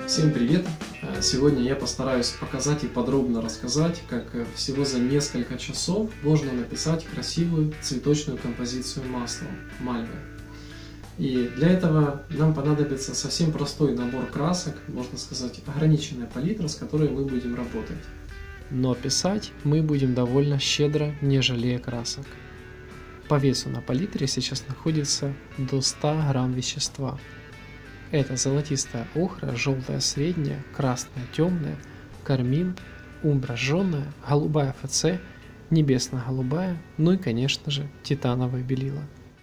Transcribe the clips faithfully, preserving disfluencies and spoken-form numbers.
Всем привет! Сегодня я постараюсь показать и подробно рассказать, как всего за несколько часов можно написать красивую цветочную композицию маслом мальвы. И для этого нам понадобится совсем простой набор красок, можно сказать, ограниченная палитра, с которой мы будем работать. Но писать мы будем довольно щедро, не жалея красок. По весу на палитре сейчас находится до ста грамм вещества. Это золотистая охра, желтая средняя, красная темная, кармин, умбра жженая, голубая ФЦ, небесно-голубая, ну и, конечно же, титановое белила.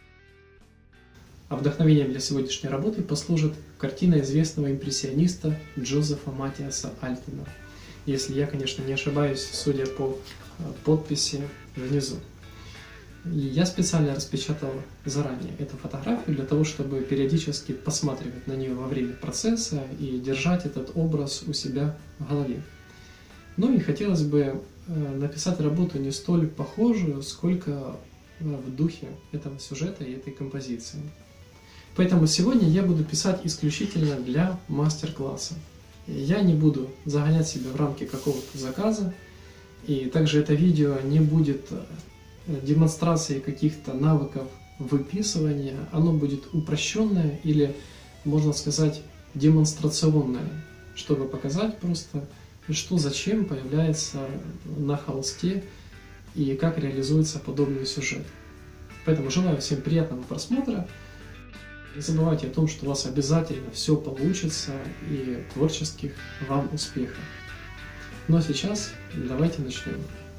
А вдохновением для сегодняшней работы послужит картина известного импрессиониста Джозефа Матиаса Альтена. Если я, конечно, не ошибаюсь, судя по подписи внизу. И я специально распечатал заранее эту фотографию для того, чтобы периодически посматривать на нее во время процесса и держать этот образ у себя в голове. Ну и хотелось бы написать работу не столь похожую, сколько в духе этого сюжета и этой композиции. Поэтому сегодня я буду писать исключительно для мастер-класса. Я не буду загонять себя в рамки какого-то заказа, и также это видео не будет демонстрации каких-то навыков выписывания, оно будет упрощенное или, можно сказать, демонстрационное, чтобы показать просто, что зачем появляется на холсте и как реализуется подобный сюжет. Поэтому желаю всем приятного просмотра. Не забывайте о том, что у вас обязательно все получится, и творческих вам успехов. Ну а сейчас давайте начнем.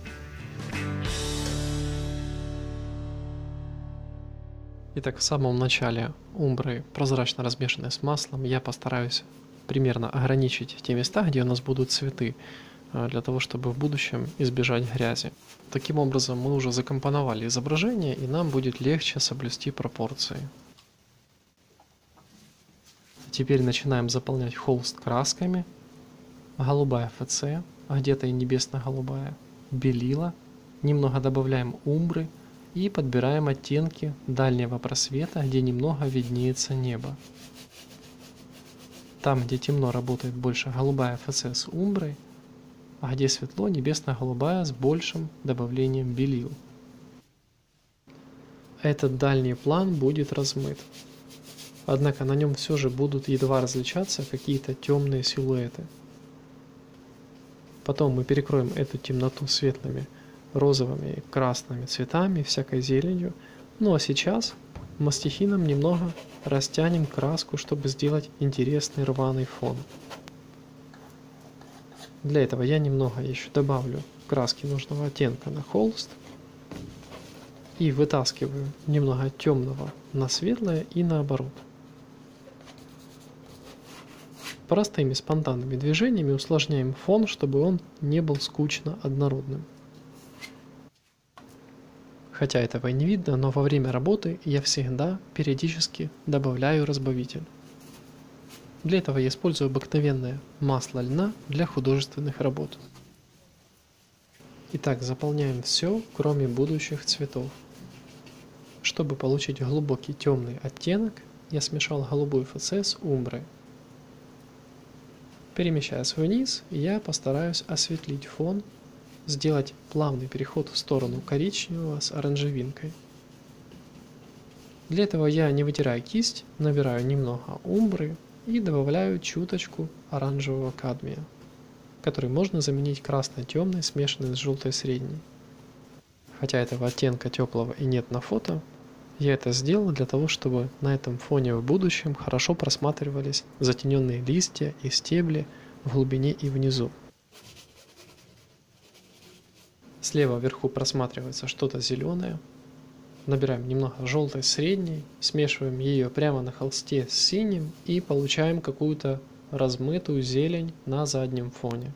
Итак, в самом начале умбры, прозрачно размешанной с маслом, я постараюсь примерно ограничить те места, где у нас будут цветы, для того, чтобы в будущем избежать грязи. Таким образом, мы уже закомпоновали изображение, и нам будет легче соблюсти пропорции. Теперь начинаем заполнять холст красками. Голубая ФЦ, а где-то и небесно-голубая, белила. Немного добавляем умбры. И подбираем оттенки дальнего просвета, где немного виднеется небо. Там, где темно, работает больше голубая ФЦ с умброй, а где светло, небесно-голубая с большим добавлением белил. Этот дальний план будет размыт. Однако на нем все же будут едва различаться какие-то темные силуэты. Потом мы перекроем эту темноту светлыми розовыми, красными цветами, всякой зеленью. Ну а сейчас мастихином немного растянем краску, чтобы сделать интересный рваный фон. Для этого я немного еще добавлю краски нужного оттенка на холст и вытаскиваю немного темного на светлое и наоборот. Простыми спонтанными движениями усложняем фон, чтобы он не был скучно однородным. Хотя этого и не видно, но во время работы я всегда периодически добавляю разбавитель. Для этого я использую обыкновенное масло льна для художественных работ. Итак, заполняем все, кроме будущих цветов. Чтобы получить глубокий темный оттенок, я смешал голубую ФЦ с умброй. Перемещаясь вниз, я постараюсь осветлить фон, сделать плавный переход в сторону коричневого с оранжевинкой. Для этого я, не вытирая кисть, набираю немного умбры и добавляю чуточку оранжевого кадмия, который можно заменить красно-темной, смешанной с желтой средней. Хотя этого оттенка теплого и нет на фото, я это сделал для того, чтобы на этом фоне в будущем хорошо просматривались затененные листья и стебли в глубине и внизу. Слева вверху просматривается что-то зеленое. Набираем немного желтой средней, смешиваем ее прямо на холсте с синим и получаем какую-то размытую зелень на заднем фоне.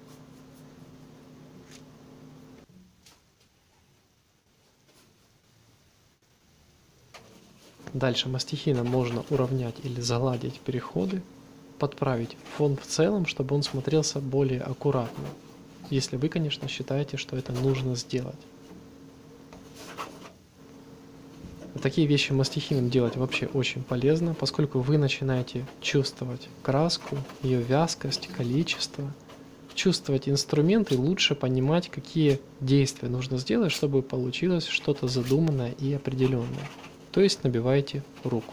Дальше мастихином можно уравнять или загладить переходы, подправить фон в целом, чтобы он смотрелся более аккуратно. Если вы, конечно, считаете, что это нужно сделать. Такие вещи мастихином делать вообще очень полезно, поскольку вы начинаете чувствовать краску, ее вязкость, количество, чувствовать инструменты, лучше понимать, какие действия нужно сделать, чтобы получилось что-то задуманное и определенное. То есть набивайте руку.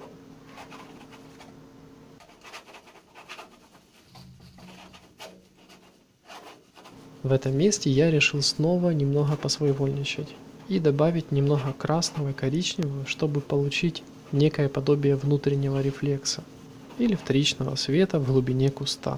В этом месте я решил снова немного посвоевольничать и добавить немного красного и коричневого, чтобы получить некое подобие внутреннего рефлекса или вторичного света в глубине куста.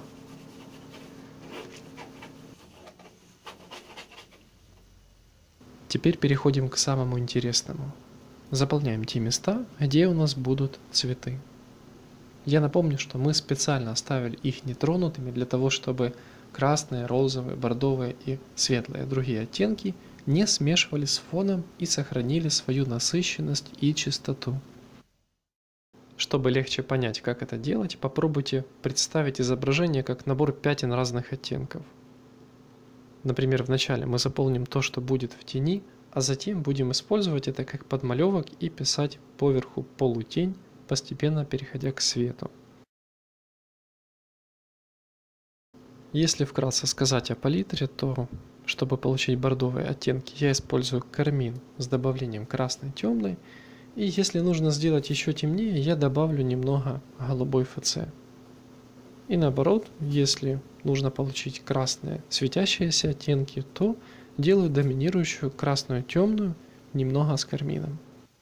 Теперь переходим к самому интересному. Заполняем те места, где у нас будут цветы. Я напомню, что мы специально оставили их нетронутыми для того, чтобы красные, розовые, бордовые и светлые другие оттенки не смешивались с фоном и сохранили свою насыщенность и чистоту. Чтобы легче понять, как это делать, попробуйте представить изображение как набор пятен разных оттенков. Например, вначале мы заполним то, что будет в тени, а затем будем использовать это как подмалевок и писать поверху полутень, постепенно переходя к свету. Если вкратце сказать о палитре, то чтобы получить бордовые оттенки, я использую кармин с добавлением красной темной, и если нужно сделать еще темнее, я добавлю немного голубой эф це. И наоборот, если нужно получить красные светящиеся оттенки, то делаю доминирующую красную темную немного с кармином.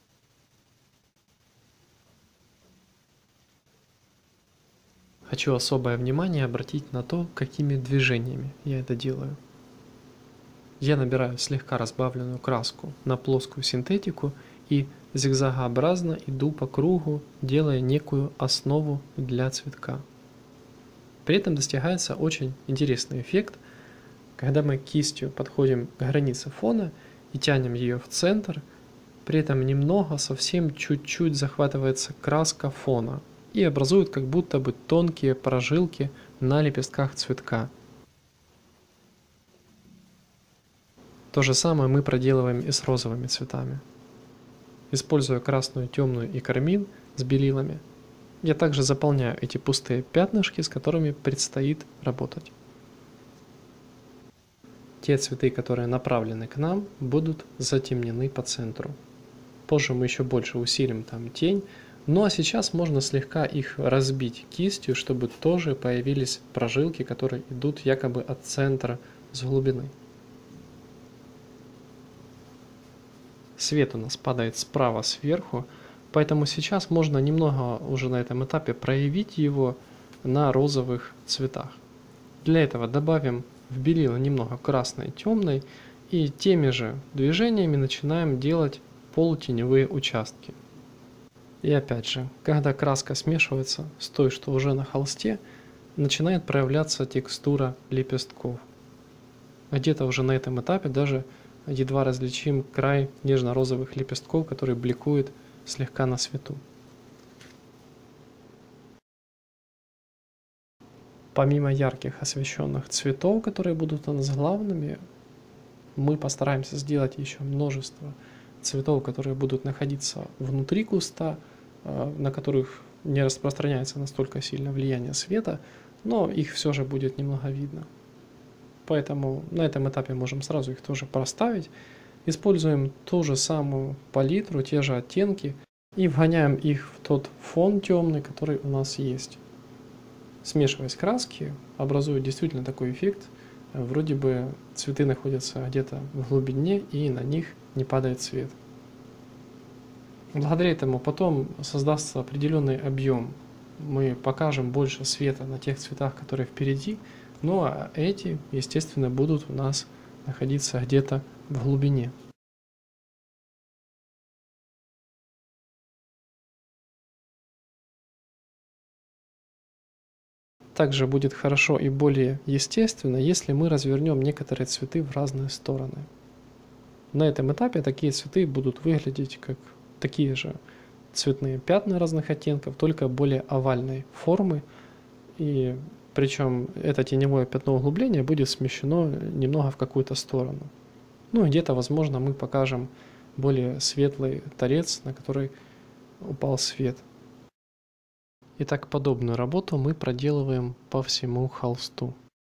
Хочу особое внимание обратить на то, какими движениями я это делаю. Я набираю слегка разбавленную краску на плоскую синтетику и зигзагообразно иду по кругу, делая некую основу для цветка. При этом достигается очень интересный эффект, когда мы кистью подходим к границе фона и тянем ее в центр, при этом немного, совсем чуть-чуть захватывается краска фона и образует как будто бы тонкие прожилки на лепестках цветка. То же самое мы проделываем и с розовыми цветами. Используя красную, темную и кармин с белилами, я также заполняю эти пустые пятнышки, с которыми предстоит работать. Те цветы, которые направлены к нам, будут затемнены по центру. Позже мы еще больше усилим там тень, ну а сейчас можно слегка их разбить кистью, чтобы тоже появились прожилки, которые идут якобы от центра с глубины. Свет у нас падает справа сверху, поэтому сейчас можно немного уже на этом этапе проявить его на розовых цветах. Для этого добавим в белила немного красной темной и теми же движениями начинаем делать полутеневые участки. И опять же, когда краска смешивается с той, что уже на холсте, начинает проявляться текстура лепестков. Где-то уже на этом этапе даже едва различим край нежно-розовых лепестков, который бликует слегка на свету. Помимо ярких освещенных цветов, которые будут у нас главными, мы постараемся сделать еще множество цветов, которые будут находиться внутри куста, на которых не распространяется настолько сильно влияние света, но их все же будет немного видно. Поэтому на этом этапе можем сразу их тоже проставить. Используем ту же самую палитру, те же оттенки и вгоняем их в тот фон темный, который у нас есть. Смешиваясь краски, образует действительно такой эффект. Вроде бы цветы находятся где-то в глубине и на них не падает свет. Благодаря этому потом создастся определенный объем. Мы покажем больше света на тех цветах, которые впереди. Ну а эти, естественно, будут у нас находиться где-то в глубине. Также будет хорошо и более естественно, если мы развернем некоторые цветы в разные стороны. На этом этапе такие цветы будут выглядеть как такие же цветные пятна разных оттенков, только более овальной формы. И причем это теневое пятно углубления будет смещено немного в какую-то сторону. Ну и где-то, возможно, мы покажем более светлый торец, на который упал свет. Итак, подобную работу мы проделываем по всему холсту.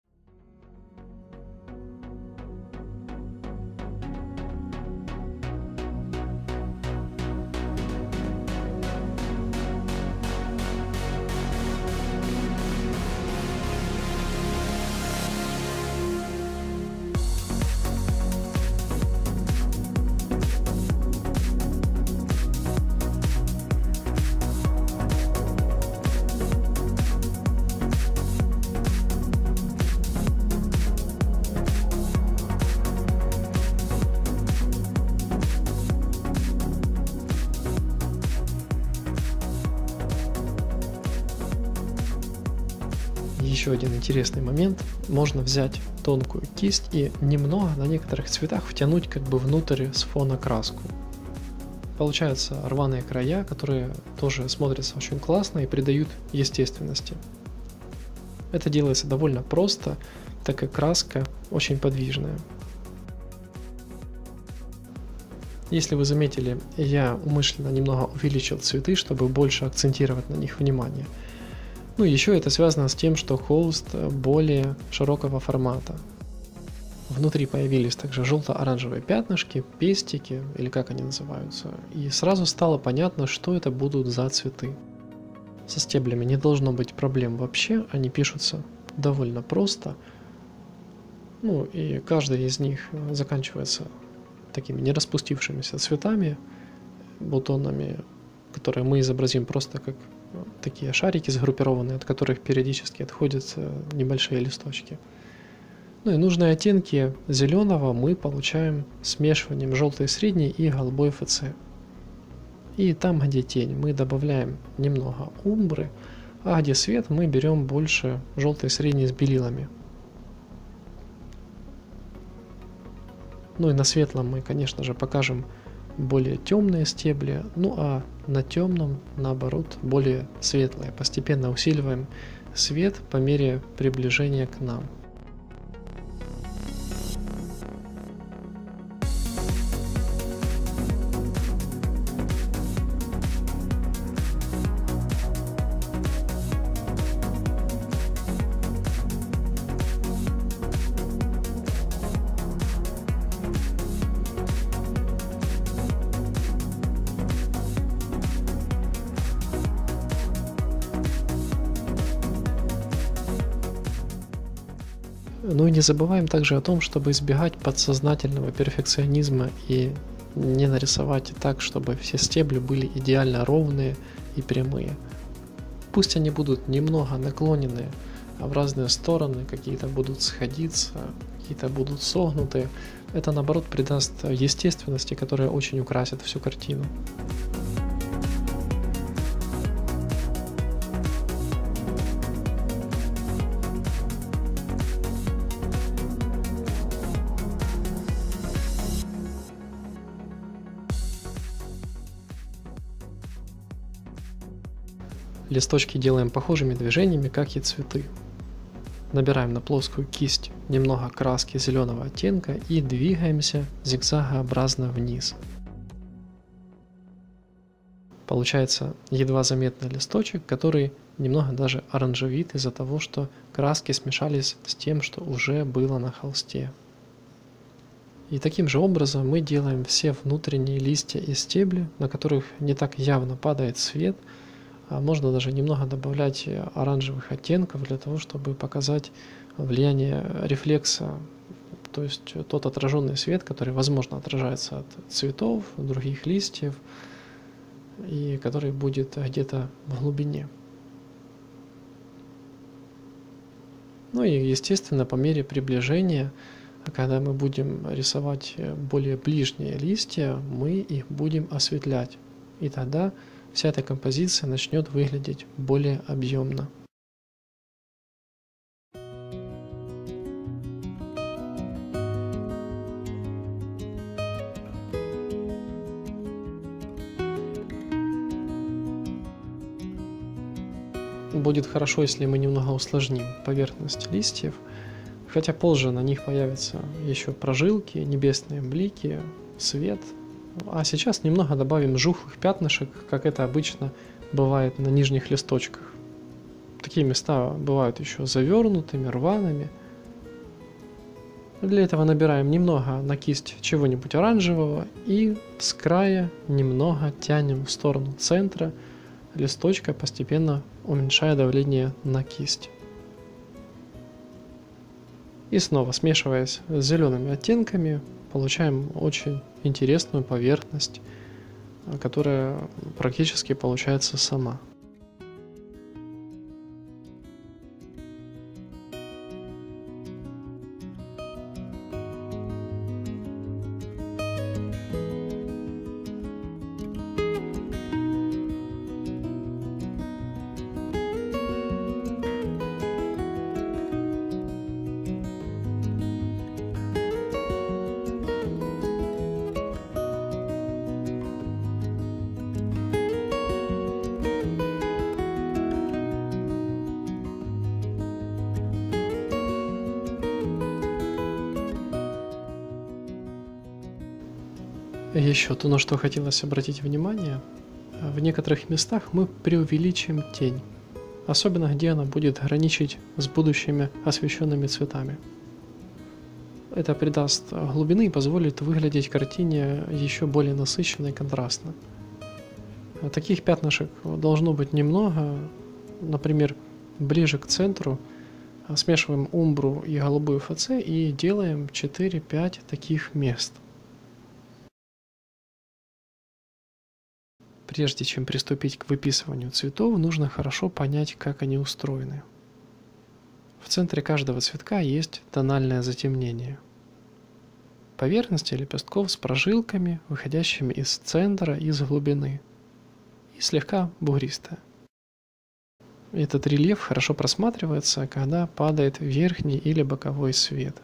Еще один интересный момент. Можно взять тонкую кисть и немного на некоторых цветах втянуть как бы внутрь с фона краску. Получаются рваные края, которые тоже смотрятся очень классно и придают естественности. Это делается довольно просто, так как краска очень подвижная. Если вы заметили, я умышленно немного увеличил цветы, чтобы больше акцентировать на них внимание. Ну и еще это связано с тем, что холст более широкого формата. Внутри появились также желто-оранжевые пятнышки, пестики, или как они называются, и сразу стало понятно, что это будут за цветы. Со стеблями не должно быть проблем вообще, они пишутся довольно просто. Ну и каждый из них заканчивается такими не распустившимися цветами, бутонами, которые мы изобразим просто как такие шарики сгруппированные, от которых периодически отходят небольшие листочки. Ну и нужные оттенки зеленого мы получаем смешиванием желтой средней и голубой эф цэ. И там, где тень, мы добавляем немного умбры, а где свет, мы берем больше желтой средней с белилами. Ну и на светлом мы, конечно же, покажем более темные стебли, ну а на темном, наоборот, более светлые. Постепенно усиливаем свет по мере приближения к нам. Ну и не забываем также о том, чтобы избегать подсознательного перфекционизма и не нарисовать так, чтобы все стебли были идеально ровные и прямые. Пусть они будут немного наклоненные, а в разные стороны, какие-то будут сходиться, какие-то будут согнутые. Это наоборот придаст естественности, которая очень украсит всю картину. Листочки делаем похожими движениями, как и цветы. Набираем на плоскую кисть немного краски зеленого оттенка и двигаемся зигзагообразно вниз. Получается едва заметный листочек, который немного даже оранжевит из-за того, что краски смешались с тем, что уже было на холсте. И таким же образом мы делаем все внутренние листья и стебли, на которых не так явно падает свет. А можно даже немного добавлять оранжевых оттенков для того, чтобы показать влияние рефлекса, то есть тот отраженный свет, который, возможно, отражается от цветов, других листьев, и который будет где-то в глубине. Ну и, естественно, по мере приближения, когда мы будем рисовать более ближние листья, мы их будем осветлять. И тогда вся эта композиция начнет выглядеть более объемно. Будет хорошо, если мы немного усложним поверхность листьев, хотя позже на них появятся еще прожилки, небесные блики, свет, А сейчас немного добавим жухлых пятнышек, как это обычно бывает на нижних листочках. Такие места бывают еще завернутыми, рваными. Для этого набираем немного на кисть чего-нибудь оранжевого и с края немного тянем в сторону центра листочка, постепенно уменьшая давление на кисть. И снова, смешиваясь с зелеными оттенками, получаем очень интересную поверхность, которая практически получается сама. Еще то, на что хотелось обратить внимание, в некоторых местах мы преувеличим тень, особенно где она будет граничить с будущими освещенными цветами. Это придаст глубины и позволит выглядеть картине еще более насыщенно и контрастно. Таких пятнышек должно быть немного, например, ближе к центру смешиваем умбру и голубую ФЦ и делаем четыре-пять таких мест. Прежде чем приступить к выписыванию цветов, нужно хорошо понять, как они устроены. В центре каждого цветка есть тональное затемнение. Поверхность лепестков с прожилками, выходящими из центра и из глубины, и слегка бугристая. Этот рельеф хорошо просматривается, когда падает верхний или боковой свет.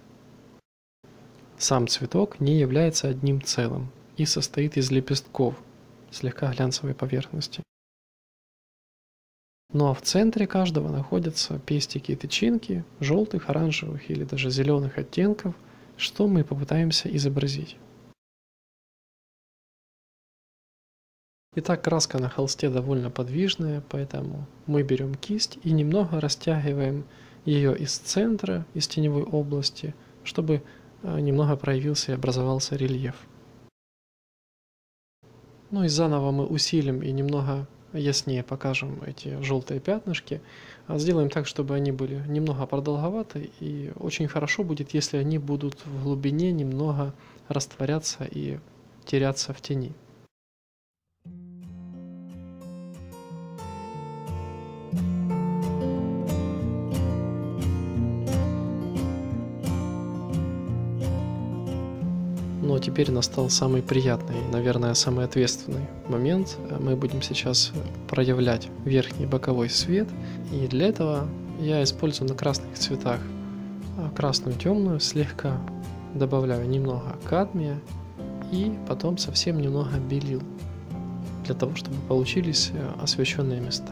Сам цветок не является одним целым и состоит из лепестков, слегка глянцевой поверхности. Ну а в центре каждого находятся пестики и тычинки желтых, оранжевых или даже зеленых оттенков, что мы попытаемся изобразить. Итак, краска на холсте довольно подвижная, поэтому мы берем кисть и немного растягиваем ее из центра, из теневой области, чтобы немного проявился и образовался рельеф. Ну и заново мы усилим и немного яснее покажем эти желтые пятнышки. Сделаем так, чтобы они были немного продолговаты, и очень хорошо будет, если они будут в глубине немного растворяться и теряться в тени. Но теперь настал самый приятный, наверное, самый ответственный момент. Мы будем сейчас проявлять верхний и боковой свет. И для этого я использую на красных цветах красную темную, слегка добавляю немного кадмия и потом совсем немного белил, для того, чтобы получились освещенные места.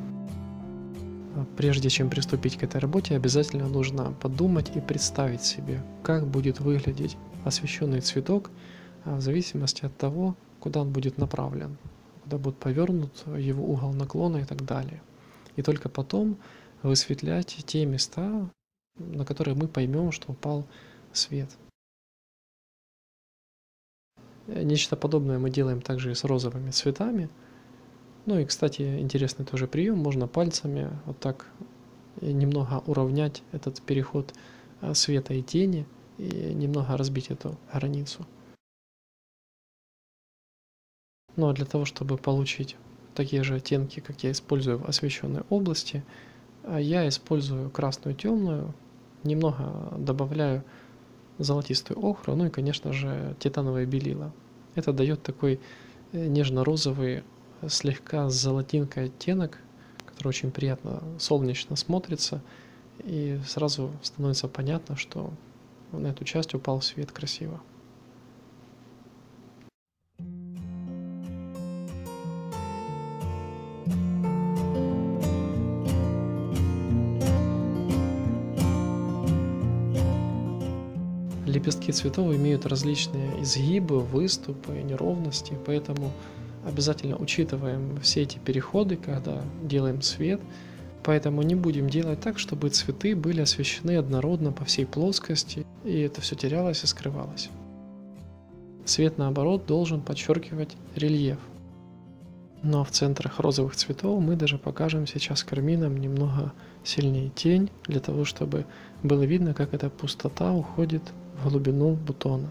Прежде чем приступить к этой работе, обязательно нужно подумать и представить себе, как будет выглядеть освещенный цветок в зависимости от того, куда он будет направлен, куда будет повернут его угол наклона и так далее. И только потом высветлять те места, на которые мы поймем, что упал свет. Нечто подобное мы делаем также и с розовыми цветами. Ну и, кстати, интересный тоже прием. Можно пальцами вот так немного уравнять этот переход света и тени и немного разбить эту границу. Ну а для того, чтобы получить такие же оттенки, как я использую в освещенной области, я использую красную темную, немного добавляю золотистую охру, ну и, конечно же, титановое белило. Это дает такой нежно-розовый, слегка с золотинкой оттенок, который очень приятно солнечно смотрится, и сразу становится понятно, что на эту часть упал свет красиво. Лепестки цветов имеют различные изгибы, выступы, неровности, поэтому обязательно учитываем все эти переходы, когда делаем свет. Поэтому не будем делать так, чтобы цветы были освещены однородно по всей плоскости, и это все терялось и скрывалось. Свет, наоборот, должен подчеркивать рельеф. Ну а в центрах розовых цветов мы даже покажем сейчас кармином немного сильнее тень, для того, чтобы было видно, как эта пустота уходит в глубину бутона.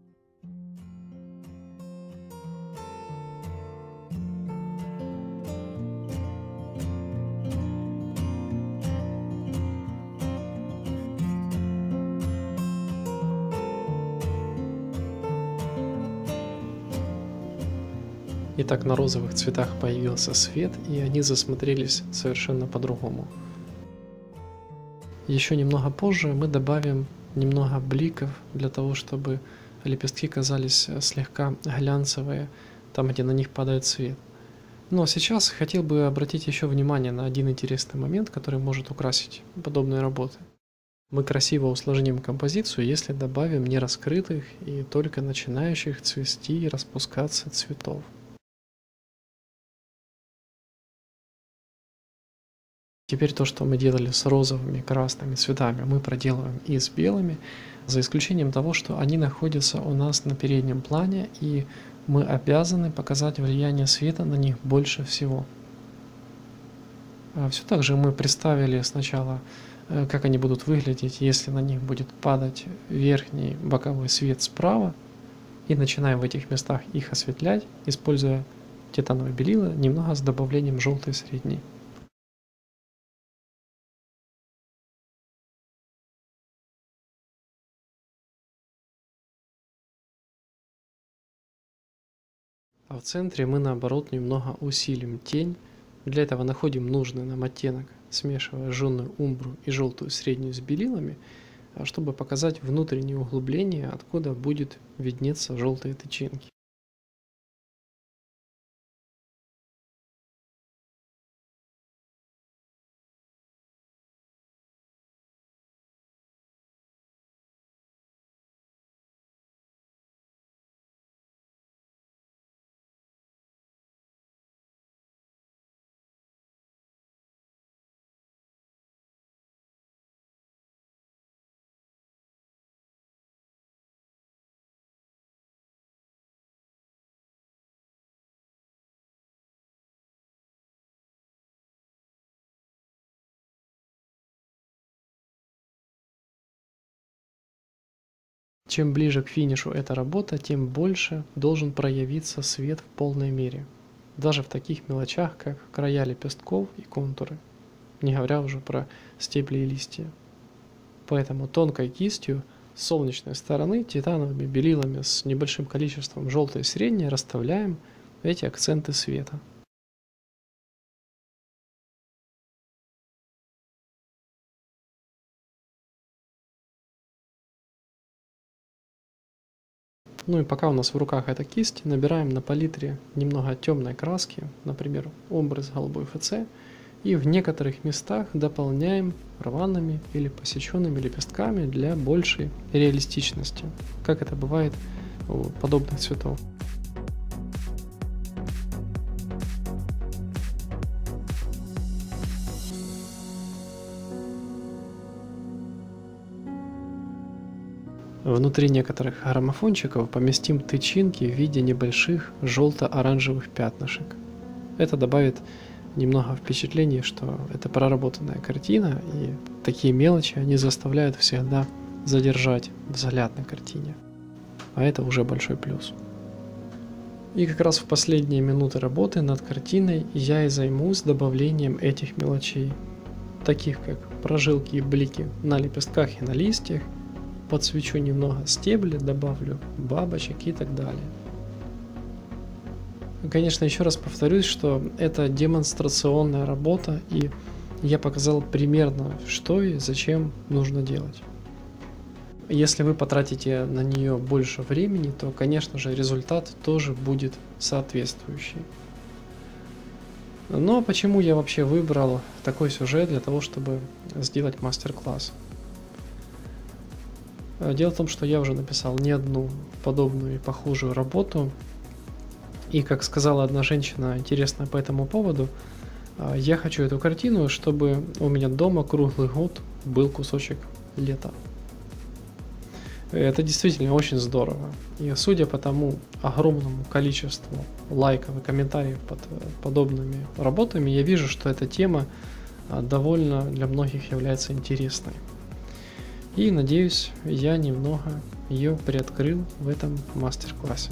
Итак, на розовых цветах появился свет, и они засмотрелись совершенно по-другому. Еще немного позже мы добавим немного бликов для того, чтобы лепестки казались слегка глянцевые, там, где на них падает свет. Но сейчас хотел бы обратить еще внимание на один интересный момент, который может украсить подобные работы. Мы красиво усложним композицию, если добавим нераскрытых и только начинающих цвести и распускаться цветов. Теперь то, что мы делали с розовыми, красными цветами, мы проделываем и с белыми, за исключением того, что они находятся у нас на переднем плане, и мы обязаны показать влияние света на них больше всего. Все так же мы представили сначала, как они будут выглядеть, если на них будет падать верхний боковой свет справа, и начинаем в этих местах их осветлять, используя титановое белило, немного с добавлением желтой средней. А в центре мы наоборот немного усилим тень. Для этого находим нужный нам оттенок, смешивая жженую умбру и желтую среднюю с белилами, чтобы показать внутреннее углубление, откуда будет виднеться желтые тычинки. Чем ближе к финишу эта работа, тем больше должен проявиться свет в полной мере. Даже в таких мелочах, как края лепестков и контуры, не говоря уже про стебли и листья. Поэтому тонкой кистью с солнечной стороны титановыми белилами с небольшим количеством желтой и средней расставляем эти акценты света. Ну и пока у нас в руках эта кисть, набираем на палитре немного темной краски, например, образ голубой эф це, и в некоторых местах дополняем рваными или посеченными лепестками для большей реалистичности, как это бывает у подобных цветов. Внутри некоторых граммофончиков поместим тычинки в виде небольших желто-оранжевых пятнышек. Это добавит немного впечатлений, что это проработанная картина, и такие мелочи они заставляют всегда задержать взгляд на картине. А это уже большой плюс. И как раз в последние минуты работы над картиной я и займусь добавлением этих мелочей, таких как прожилки и блики на лепестках и на листьях, подсвечу немного стебли, добавлю бабочек и так далее. Конечно, еще раз повторюсь, что это демонстрационная работа, и я показал примерно, что и зачем нужно делать. Если вы потратите на нее больше времени, то, конечно же, результат тоже будет соответствующий. Но почему я вообще выбрал такой сюжет для того, чтобы сделать мастер-класс? Дело в том, что я уже написал не одну подобную и похожую работу. И, как сказала одна женщина, интересная по этому поводу, я хочу эту картину, чтобы у меня дома круглый год был кусочек лета. Это действительно очень здорово. И судя по тому огромному количеству лайков и комментариев под подобными работами, я вижу, что эта тема довольно для многих является интересной. И надеюсь, я немного ее приоткрыл в этом мастер-классе.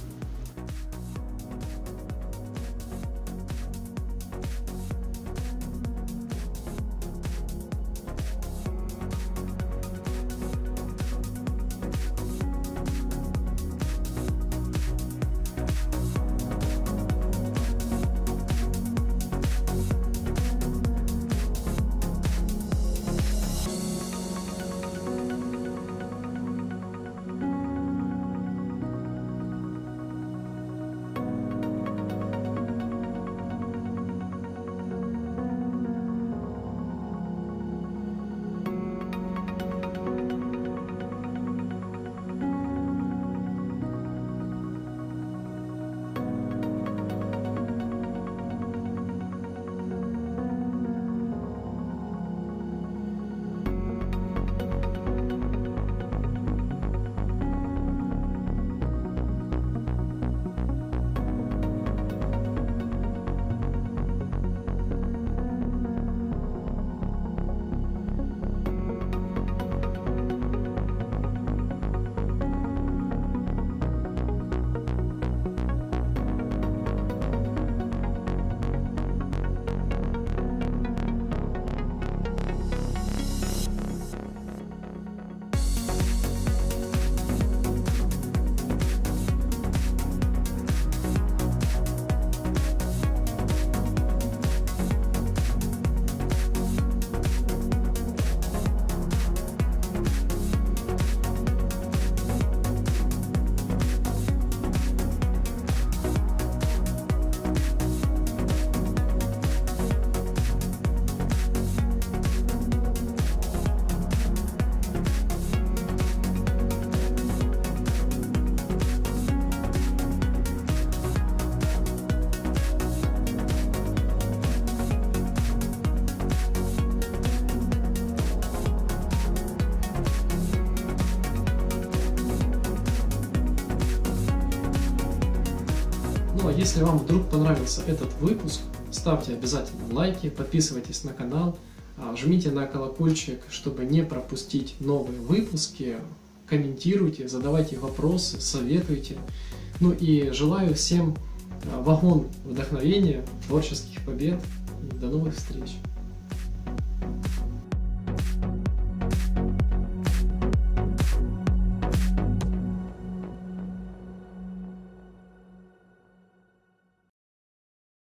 Ну а если вам вдруг понравился этот выпуск, ставьте обязательно лайки, подписывайтесь на канал, жмите на колокольчик, чтобы не пропустить новые выпуски, комментируйте, задавайте вопросы, советуйте. Ну и желаю всем вагон вдохновения, творческих побед и до новых встреч!